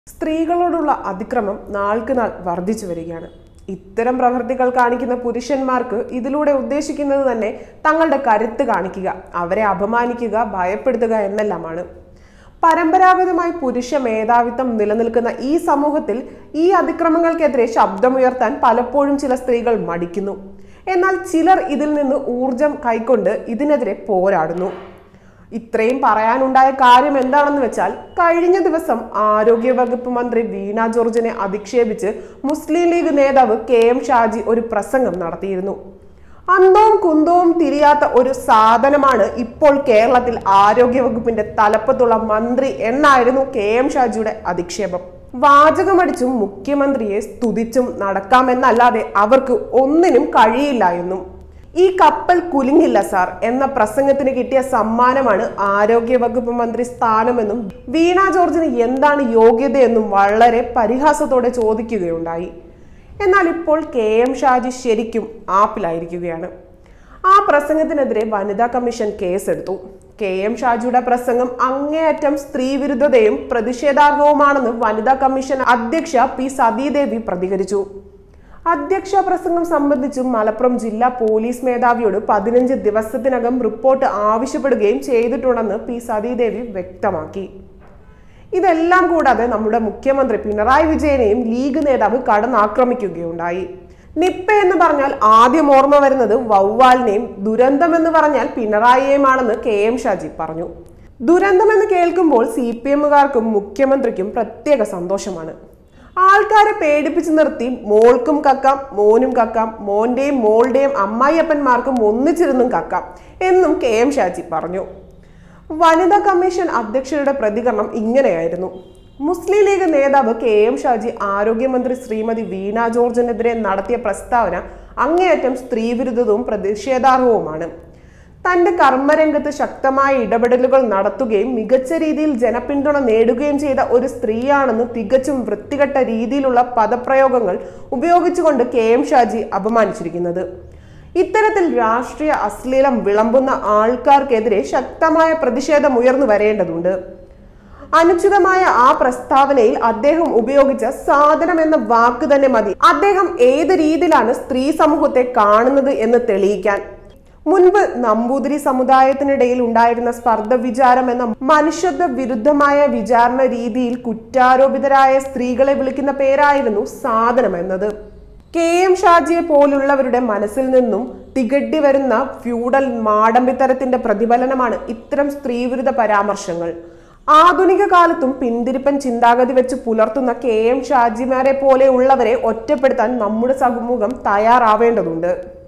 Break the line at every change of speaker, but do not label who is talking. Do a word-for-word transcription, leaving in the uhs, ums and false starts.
സ്ത്രീകളോടുള്ള അതിക്രമം നാൾക്ക് നാൾ വർദ്ധിച്ചു വരികയാണ്. ഇത്തരം പ്രവൃത്തികൾ കാണിക്കുന്ന പുരുഷന്മാർക്ക് ഇതിലൂടെ ഉദ്ദേശിക്കുന്നത് തന്നെ തങ്ങളുടെ കരുത്ത് കാണിക്കുക, അവരെ അപമാനിക്കുക, ഭയപ്പെടുത്തുക എന്നെല്ലാമാണ്. പരമ്പരാഗതമായി പുരുഷ മേധാവിത്വം നിലനിൽക്കുന്ന ഈ സമൂഹത്തിൽ ഈ അതിക്രമങ്ങൾക്കെതിരെ ശബ്ദമുയർത്താൻ പലപ്പോഴും ചില സ്ത്രീകൾ മടിക്കുന്നു. എന്നാൽ ചിലർ ഇതിൽ നിന്ന് ഊർജം കൈക്കൊണ്ട് ഇതിനെതിരെ പോരാടുന്നു. ഇത്രയും പറയാനുണ്ടായ കാര്യം എന്താണെന്ന് വെച്ചാൽ, കഴിഞ്ഞ ദിവസം ആരോഗ്യവകുപ്പ് മന്ത്രി വീണ ജോർജിനെ അധിക്ഷേപിച്ച് മുസ്ലിം ലീഗ് നേതാവ് കെ എം ഷാജി ഒരു പ്രസംഗം നടത്തിയിരുന്നു. അന്തവും കുന്തവും തിരിയാത്ത ഒരു സാധനമാണ് ഇപ്പോൾ കേരളത്തിൽ ആരോഗ്യവകുപ്പിന്റെ തലപ്പത്തുള്ള മന്ത്രി എന്നായിരുന്നു കെ എം ഷാജിയുടെ അധിക്ഷേപം. വാചകമടിച്ചും മുഖ്യമന്ത്രിയെ സ്തുതിച്ചും നടക്കാമെന്നല്ലാതെ അവർക്ക് ഒന്നിനും കഴിയില്ല എന്നും, ഈ കപ്പൽ കുലുങ്ങില്ല സാർ എന്ന പ്രസംഗത്തിന് കിട്ടിയ സമ്മാനമാണ് ആരോഗ്യവകുപ്പ് മന്ത്രി സ്ഥാനമെന്നും വീണ ജോർജിന് എന്താണ് യോഗ്യതയെന്നും വളരെ പരിഹാസത്തോടെ ചോദിക്കുകയുണ്ടായി. എന്നാൽ ഇപ്പോൾ കെ എം ഷാജി ശരിക്കും ആപ്പിലായിരിക്കുകയാണ്. ആ പ്രസംഗത്തിനെതിരെ വനിതാ കമ്മീഷൻ കേസെടുത്തു. കെ എം ഷാജിയുടെ പ്രസംഗം അങ്ങേയറ്റം സ്ത്രീവിരുദ്ധതയും പ്രതിഷേധാർഹവുമാണെന്ന് വനിതാ കമ്മീഷൻ അധ്യക്ഷ പി സതീദേവി പ്രതികരിച്ചു. അധ്യക്ഷ പ്രസംഗം സംബന്ധിച്ചും മലപ്പുറം ജില്ലാ പോലീസ് മേധാവിയോട് പതിനഞ്ച് ദിവസത്തിനകം റിപ്പോർട്ട് ആവശ്യപ്പെടുകയും ചെയ്തിട്ടുണ്ടെന്ന് പി സതീദേവി വ്യക്തമാക്കി. ഇതെല്ലാം കൂടാതെ നമ്മുടെ മുഖ്യമന്ത്രി പിണറായി വിജയനെയും ലീഗ് നേതാവ് കടന്നാക്രമിക്കുകയുണ്ടായി. നിപ്പ എന്ന് പറഞ്ഞാൽ ആദ്യം ഓർമ്മ വരുന്നത് വവ്വാലിനെയും, ദുരന്തം എന്ന് പറഞ്ഞാൽ പിണറായിയെയുമാണെന്ന് കെ എം ഷാജി പറഞ്ഞു. ദുരന്തമെന്ന് കേൾക്കുമ്പോൾ സി പി എമ്മുകാർക്കും മുഖ്യമന്ത്രിക്കും പ്രത്യേക സന്തോഷമാണ്. ആൾക്കാരെ പേടിപ്പിച്ചു നിർത്തി മോൾക്കും കക്കാം, മോനും കക്കാം, മോന്റെയും മോളുടെയും അമ്മായിയപ്പന്മാർക്കും ഒന്നിച്ചിരുന്നും കക്കാം എന്നും കെ എം ഷാജി പറഞ്ഞു. വനിതാ കമ്മീഷൻ അധ്യക്ഷയുടെ പ്രതികരണം ഇങ്ങനെയായിരുന്നു. മുസ്ലിം ലീഗ് നേതാവ് കെ എം ഷാജി ആരോഗ്യമന്ത്രി ശ്രീമതി വീണ ജോർജിനെതിരെ നടത്തിയ പ്രസ്താവന അങ്ങേയറ്റം സ്ത്രീവിരുദ്ധവും പ്രതിഷേധാർഹവുമാണ്. തന്റെ കർമ്മരംഗത്ത് ശക്തമായ ഇടപെടലുകൾ നടത്തുകയും മികച്ച രീതിയിൽ ജനപിന്തുണ നേടുകയും ചെയ്ത ഒരു സ്ത്രീയാണെന്ന് തികച്ചും വൃത്തികെട്ട രീതിയിലുള്ള പദപ്രയോഗങ്ങൾ ഉപയോഗിച്ചുകൊണ്ട് കെ എം ഷാജി അപമാനിച്ചിരിക്കുന്നത്. ഇത്തരത്തിൽ രാഷ്ട്രീയ അശ്ലീലം വിളമ്പുന്ന ആൾക്കാർക്കെതിരെ ശക്തമായ പ്രതിഷേധം ഉയർന്നു വരേണ്ടതുണ്ട്. അനുചിതമായ ആ പ്രസ്താവനയിൽ അദ്ദേഹം ഉപയോഗിച്ച സാധനം എന്ന വാക്ക് തന്നെ മതി അദ്ദേഹം ഏത് രീതിയിലാണ് സ്ത്രീ സമൂഹത്തെ കാണുന്നത് എന്ന് തെളിയിക്കാൻ. മുൻപ് നമ്പൂതിരി സമുദായത്തിനിടയിൽ ഉണ്ടായിരുന്ന സ്പർദ്ധ വിചാരം എന്ന മനുഷ്യത്വ വിരുദ്ധമായ വിചാരണ രീതിയിൽ കുറ്റാരോപിതരായ സ്ത്രീകളെ വിളിക്കുന്ന പേരായിരുന്നു സാധനം എന്നത്. കെ എം ഷാജിയെ പോലുള്ളവരുടെ മനസ്സിൽ നിന്നും തികട്ടി വരുന്ന ഫ്യൂഡൽ മാടമ്പിത്തരത്തിന്റെ പ്രതിഫലനമാണ് ഇത്തരം സ്ത്രീവിരുദ്ധ പരാമർശങ്ങൾ. ആധുനിക കാലത്തും പിന്തിരിപ്പൻ ചിന്താഗതി വെച്ച് പുലർത്തുന്ന കെ എം ഷാജിമാരെ പോലെ ഉള്ളവരെ ഒറ്റപ്പെടുത്താൻ നമ്മുടെ സമൂഹം തയ്യാറാവേണ്ടതുണ്ട്.